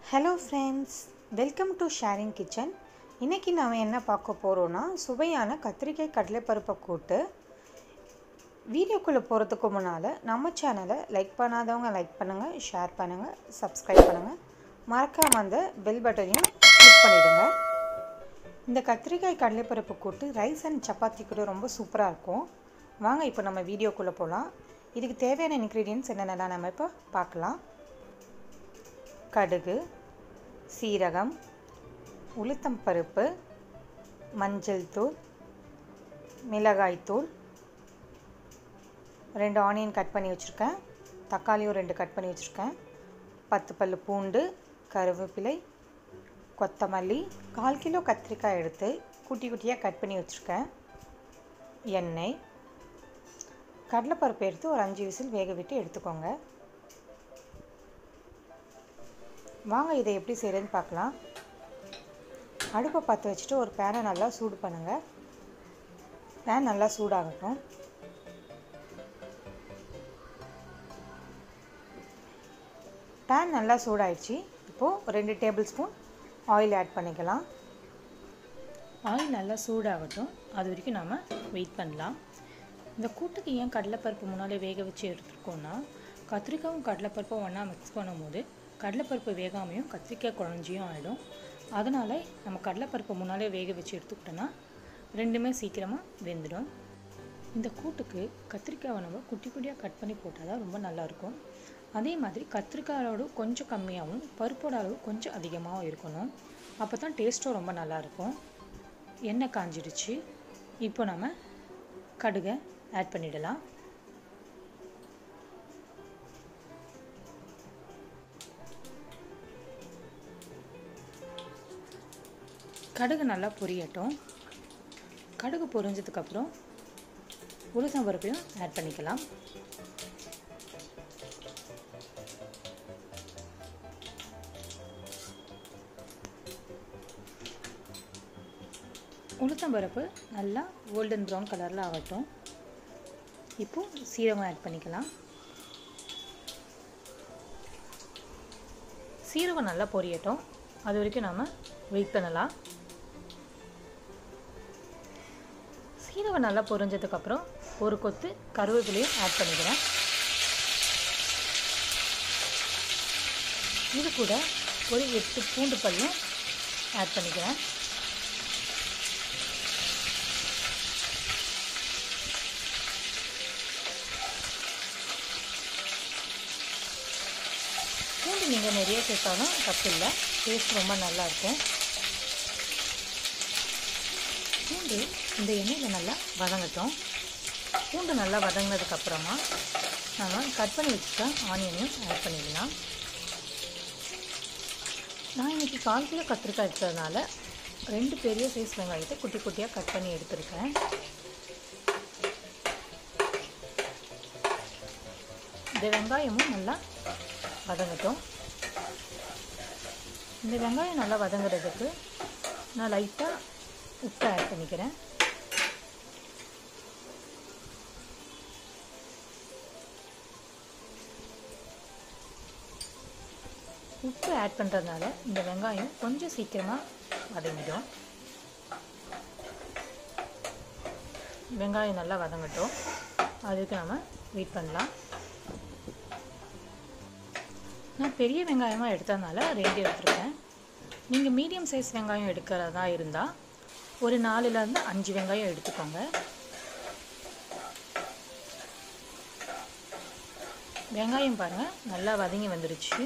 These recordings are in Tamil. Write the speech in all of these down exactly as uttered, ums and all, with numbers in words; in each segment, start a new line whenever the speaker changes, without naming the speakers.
Hello friends, welcome to sharing kitchen. இன்றைக்கி நாம் என்ன பார்க்க போகிறோன்னா, சுவையான கத்திரிக்காய் கடலைப்பருப்பை கூட்டு. வீடியோக்குள்ளே போகிறதுக்கு முன்னால் நம்ம சேனலை லைக் பண்ணாதவங்க லைக் பண்ணுங்கள், ஷேர் பண்ணுங்கள், சப்ஸ்கிரைப் பண்ணுங்கள். மறக்காமல் அந்த பெல் பட்டனையும் கிளிக் பண்ணிவிடுங்க. இந்த கத்திரிக்காய் கடலைப்பருப்பு கூட்டு ரைஸ் அண்ட் சப்பாத்தி கூட ரொம்ப சூப்பராக இருக்கும். வாங்க இப்போ நம்ம வீடியோக்குள்ளே போகலாம். இதுக்கு தேவையான இன்க்ரீடியன்ட்ஸ் என்னென்னலாம் நம்ம இப்போ பார்க்கலாம். கடுகு, சீரகம், உளுத்தம் பருப்பு, மஞ்சள் தூள், மிளகாய் தூள், ரெண்டு ஆனியன் கட் பண்ணி வச்சுருக்கேன், தக்காளியும் ரெண்டு கட் பண்ணி வச்சுருக்கேன், பத்து பல் பூண்டு, கருவேப்பிலை, கொத்தமல்லி, கால் கிலோ கத்திரிக்காய் எடுத்து குட்டி குட்டியாக கட் பண்ணி வச்சுருக்கேன், எண்ணெய், கடலைப்பருப்பு எடுத்து ஒரு அஞ்சு விசில் வேக விட்டு எடுத்துக்கோங்க. வாங்க இதை எப்படி செய்கிறதுன்னு பார்க்கலாம். அடுப்பை பற்ற வச்சுட்டு ஒரு பேனை நல்லா சூடு பண்ணுங்கள். பேன் நல்லா சூடாகட்டும். பேன் நல்லா சூடாயிடுச்சு. இப்போது ரெண்டு டேபிள் ஸ்பூன் ஆயில் ஆட் பண்ணிக்கலாம்.
ஆயில் நல்லா சூடாகட்டும், அது வரைக்கும் நாம் வெயிட் பண்ணலாம். இந்த கூட்டுக்கு ஏன் கடலைப்பருப்பு முன்னாலே வேக வச்சு எடுத்துருக்கோன்னா, கத்திரிக்காயும் கடலைப்பருப்பும் ஒன்றா மிக்ஸ் பண்ணும்போது கடலைப்பருப்பு வேகாமையும் கத்திரிக்காய் குழஞ்சியும் ஆகிடும். அதனால் நம்ம கடலைப்பருப்பு முன்னாலே வேக வச்சு எடுத்துக்கிட்டோன்னா ரெண்டுமே சீக்கிரமாக வெந்துடும். இந்த கூட்டுக்கு கத்திரிக்காயை நம்ம குட்டி குட்டியாக கட் பண்ணி போட்டால் தான் ரொம்ப நல்லாயிருக்கும். அதே மாதிரி கத்திரிக்காய் அளவு கொஞ்சம் கம்மியாகவும் பருப்போட அளவு கொஞ்சம் அதிகமாகவும் இருக்கணும். அப்போ தான் டேஸ்ட்டும் ரொம்ப நல்லாயிருக்கும். எண்ணெய் காஞ்சிடுச்சு. இப்போ நம்ம கடுகை ஆட் பண்ணிடலாம். கடுகு நல்லா பொரியட்டும். கடுகு பொரிஞ்சதுக்கப்புறம் உளுத்தம் பருப்பையும் ஆட் பண்ணிக்கலாம். உளுத்தம் பருப்பு நல்லா கோல்டன் ப்ரௌன் கலரில் ஆகட்டும். இப்போது சீரகம் ஆட் பண்ணிக்கலாம். சீரகம் நல்லா பொரியட்டும், அது வரைக்கும் நாம் வெயிட் பண்ணலாம். சீரகம் நல்லா பொரிஞ்சதுக்கப்புறம் ஒரு கொத்து கருவேப்பிலையும் ஆட் பண்ணிக்கிறேன். இது கூட ஒரு எட்டு பூண்டு பல்லும் ஆட் பண்ணிக்கிறேன். பூண்டு நீங்கள் நிறைய சேர்த்தாலும் தப்பு இல்லை, டேஸ்ட் ரொம்ப நல்லாயிருக்கும். பூண்டு இந்த எண்ணெயில் நல்லா வதங்கட்டும். பூண்டு நல்லா வதங்கினதுக்கப்புறமா நம்ம கட் பண்ணி வச்சுக்க ஆனியனையும் ஆட் பண்ணிக்கலாம். நான் இன்றைக்கி கால் கிலோ கத்திரிக்காய் எடுத்ததுனால ரெண்டு பெரிய சைஸ் வெங்காயத்தை குட்டி குட்டியாக கட் பண்ணி எடுத்துருக்கேன். இந்த வெங்காயமும் நல்லா வதங்கட்டும். இந்த வெங்காயம் நல்லா வதங்குறதுக்கு நான் லைட்டாக உப்பு ஆட் பண்ணிக்கிறேன். உப்பு ஆட் பண்ணுறதுனால இந்த வெங்காயம் கொஞ்சம் சீக்கிரமாக வதங்கிடும். வெங்காயம் நல்லா வதங்கட்டும், அதுக்கு நம்ம வெயிட் பண்ணலாம். நான் பெரிய வெங்காயமாக எடுத்ததுனால ரெண்டு எடுத்துருக்கேன். நீங்கள் மீடியம் சைஸ் வெங்காயம் எடுக்கிறதா இருந்தால் ஒரு நாலுலேருந்து அஞ்சு வெங்காயம் எடுத்துக்கோங்க. வெங்காயம் பாருங்கள் நல்லா வதங்கி வந்துடுச்சு.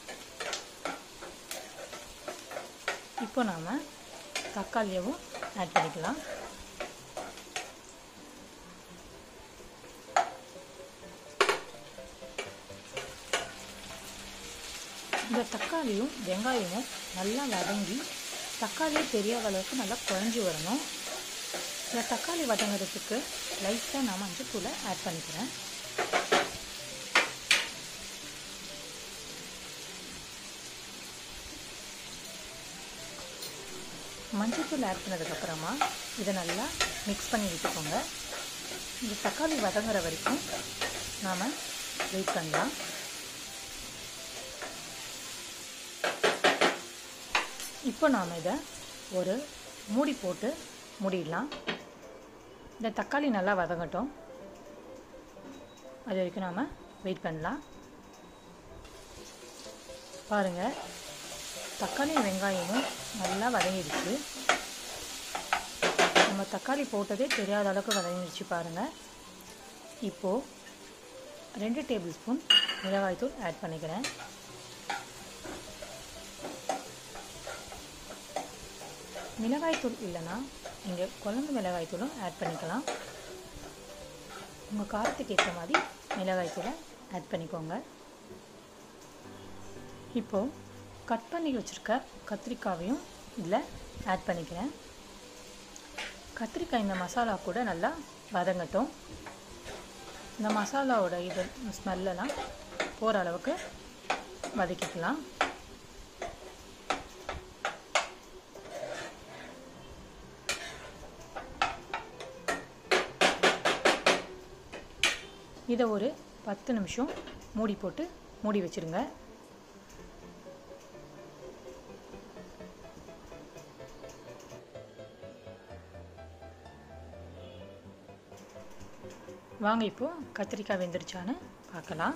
இப்போ நாம் தக்காளியவும் ஆட் பண்ணிக்கலாம். இந்த தக்காளியும் வெங்காயமும் நல்லா வதங்கி தக்காளியே தெரியாத அளவுக்கு நல்லா குழஞ்சி வரணும். இந்த தக்காளி வதங்கிறதுக்கு லைட்டாக நான் மஞ்சள் தூளை ஆட் பண்ணிக்கிறேன். மஞ்சள் தூள் ஆட் பண்ணதுக்கப்புறமா இதை நல்லா மிக்ஸ் பண்ணி விட்டுக்கோங்க. இந்த தக்காளி வதங்குற வரைக்கும் நாம் வெயிட் பண்ணலாம். இப்போ நாம் இதை ஒரு மூடி போட்டு மூடிடலாம். இந்த தக்காளி நல்லா வதங்கட்டும், அது வரைக்கும் நாம் வெயிட் பண்ணலாம். பாருங்கள், தக்காளியும் வெங்காயமும் நல்லா வதங்கிடுச்சு. நம்ம தக்காளி போட்டதே தெரியாத அளவுக்கு வதங்கிடுச்சு பாருங்கள். இப்போது ரெண்டு டேபிள் ஸ்பூன் மிளகாய்த்தூள் ஆட் பண்ணிக்கிறேன். மிளகாய்த்தூள் இல்லைன்னா நீங்கள் குழம்பு மிளகாய்த்தூளும் ஆட் பண்ணிக்கலாம். உங்கள் காரத்துக்கு ஏற்ற மாதிரி மிளகாய்த்தூளை ஆட் பண்ணிக்கோங்க. இப்போது கட் பண்ணி வச்சுருக்க கத்திரிக்காவையும் இதில் ஆட் பண்ணிக்கிறேன். கத்திரிக்காய் இந்த மசாலா கூட நல்லா வதங்கட்டும். இந்த மசாலாவோட இது ஸ்மெல்லெல்லாம் போகிற அளவுக்கு வதக்கிக்கலாம். இதை ஒரு பத்து நிமிஷம் மூடி போட்டு மூடி வச்சுருங்க. வாங்க இப்போது கத்திரிக்காய் வெந்துருச்சான்னு பார்க்கலாம்.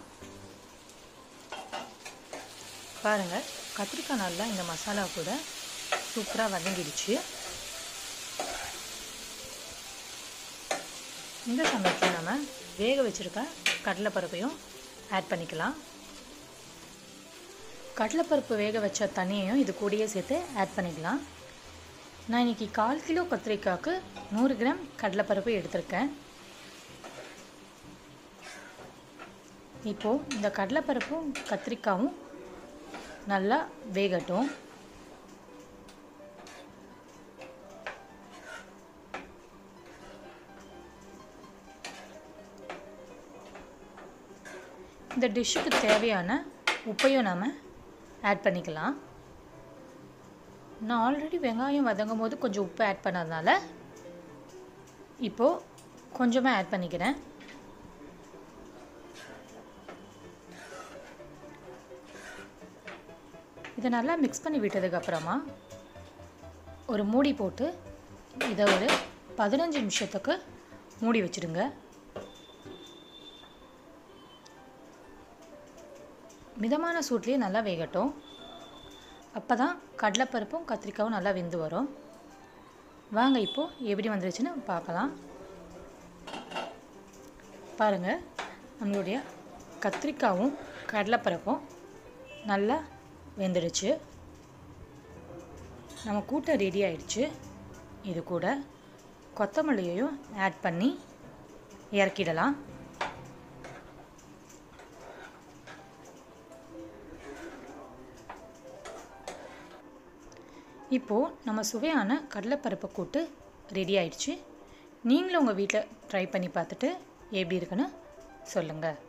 பாருங்கள், கத்திரிக்காய் நல்லா இந்த மசாலா கூட சூப்பராக வதங்கிடுச்சு. இந்த சமயத்தில் நம்ம வேக வச்சுருக்க கடலைப்பருப்பையும் ஆட் பண்ணிக்கலாம். கடலைப்பருப்பு வேக வச்ச தண்ணியையும் இது கூடயே சேர்த்து ஆட் பண்ணிக்கலாம். நான் இன்றைக்கி கால் கிலோ கத்திரிக்காய்க்கு நூறு கிராம் கடலைப்பருப்பு எடுத்திருக்கேன். இப்போது இந்த கடலைப்பருப்பும் கத்திரிக்காயும் நல்லா வேகட்டும். இந்த டிஷ்ஷுக்கு தேவையான உப்பையும் நாம் ஆட் பண்ணிக்கலாம். நான் ஆல்ரெடி வெங்காயம் வதங்கும் போது கொஞ்சம் உப்பு ஆட் பண்ணதுனால இப்போது கொஞ்சமாக ஆட் பண்ணிக்கிறேன். இதை நல்லா மிக்ஸ் பண்ணி விட்டதுக்கப்புறமா ஒரு மூடி போட்டு இதை ஒரு பதினஞ்சு நிமிஷத்துக்கு மூடி வச்சுடுங்க. மிதமான சூட்லேயே நல்லா வேகட்டும். அப்போ தான் கடலைப்பருப்பும் கத்திரிக்காயும் நல்லா வெந்து வரும். வாங்க இப்போது எப்படி வந்துருச்சுன்னு பார்க்கலாம். பாருங்கள், நம்மளுடைய கத்திரிக்காயும் கடலைப்பருப்பும் நல்லா வெந்துடுச்சு. நம்ம கூட்டம் ரெடி ஆயிடுச்சு. இது கூட கொத்தமல்லியையும் ஆட் பண்ணி இறக்கிடலாம். இப்போது நம்ம சுவையான கடலைப்பருப்பு கூட்டு ரெடி ஆயிடுச்சு. நீங்களும் உங்கள் வீட்டில் ட்ரை பண்ணி பார்த்துட்டு எப்படி இருக்குன்னு சொல்லுங்கள்.